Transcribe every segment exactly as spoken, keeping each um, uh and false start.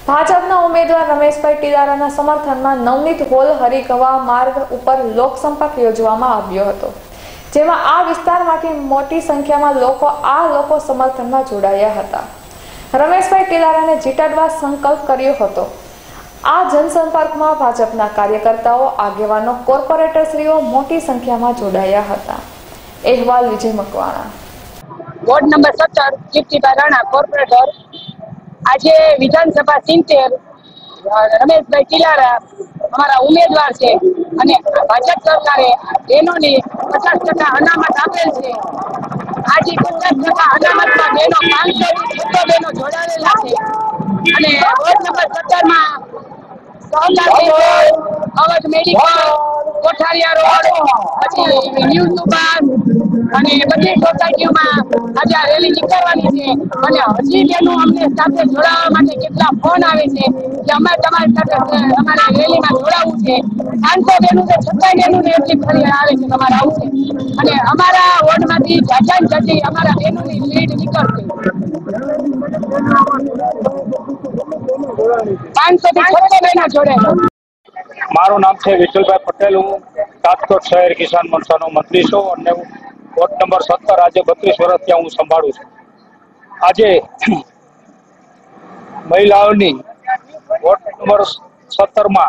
ભાજપના ઉમેદવાર રમેશભાઈ ટીલારાના સમર્થનમાં નવનીત હોલ હરિગવા માર્ગ ઉપર લોકસંપર્ક યોજવામાં આવ્યો હતો, જેમાં આ વિસ્તારમાંથી મોટી સંખ્યામાં લોકો આ લોકો સમર્થનમાં જોડાયા હતા. રમેશભાઈ ટીલારાને જીતાડવા સંકલ્પ કર્યો હતો. આ જનસંપર્કમાં ભાજપના કાર્યકર્તાઓ, આગેવાનો, કોર્પોરેટરશ્રીઓ મોટી સંખ્યામાં જોડાયા હતા. અહેવાલ વિજય મકવાણા. વોર્ડ નંબર સત્તર કીર્તિભાઈ રાણા, કોર્પોરેટર. આજે વિધાનસભા સિત્તેર રમેશભાઈ ટીલારા અમારા ઉમેદવાર છે અને ભાજપ સરકારે બહેનોની પચાસ ટકા અનામત આપેલ છે. આજે પચાસ ટકા અનામતમાં બહેનો પાંચસો થી છસો બહેનો જોડાયેલા છે અને વોર્ડ નંબર સત્તર માં સહકાર અવધ મેડિકલ, કોઠારિયા રોડ, પછી ન્યૂ સુબાન અને બધી સોસાયટીઓમાં આજે આ રેલી નીકળવાની છે અને હજી બેનો અમને સાથે જોડાવા માટે કેટલા ફોન આવે છે કે અમે તમારી સાથે અમારે રેલીમાં જોડાવવું છે. પાંચસો બેનું છે, છતાં બેનું એટલી ફરી આવે છે તમારે આવશે અને અમારા વોર્ડમાંથી જાજાન જાજી અમારા બેનોની લીડ નીકળશે. પાંચસો થી છસો બેના જોડેલા. મારું નામ છે વિઠ્ઠલભાઈ પટેલ. હું રાજકોટ શહેર કિસાન મોરચાનો મંત્રી છું અને વોર્ડ નંબર સત્તર આજે બત્રીસ વર્ષ ત્યાં હું સંભાળું છું. આજે મહિલાઓની વોર્ડ નંબર સત્તર માં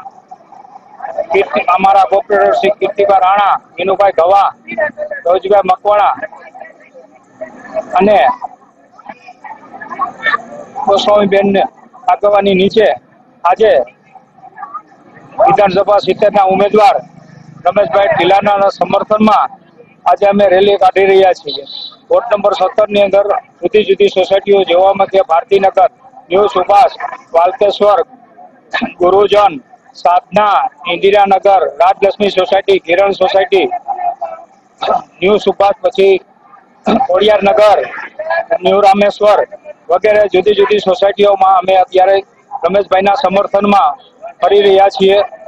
અમારા કોર્પોરેટર શ્રી કીર્તિભાઈ રાણા, વિનુભાઈ ગવા, રોજભાઈ મકવાણા અને ગોસ્વામીબેન આગેવાની નીચે આજે વિધાનસભા સિત્તેર ના ઉમેદવાર રમેશભાઈ ટીલારાના સમર્થનમાં આજે અમે રેલી કાઢી રહ્યા છીએ. વોર્ડ નંબર સત્તર ની અંદર જુદી જુદી સોસાયટીઓ જોવામાં કે Bharatinagar, new Subhash, Walkeshwar, Gurujan, Sadhana, Indiranagar, Rajlakshmi society, Kiran society, new Subhash, પછી ખોડિયારનગર, ન્યૂ રામેશ્વર વગેરે જુદી જુદી સોસાયટીઓમાં અમે અત્યારે રમેશભાઈના સમર્થનમાં ફરી રહ્યા છીએ.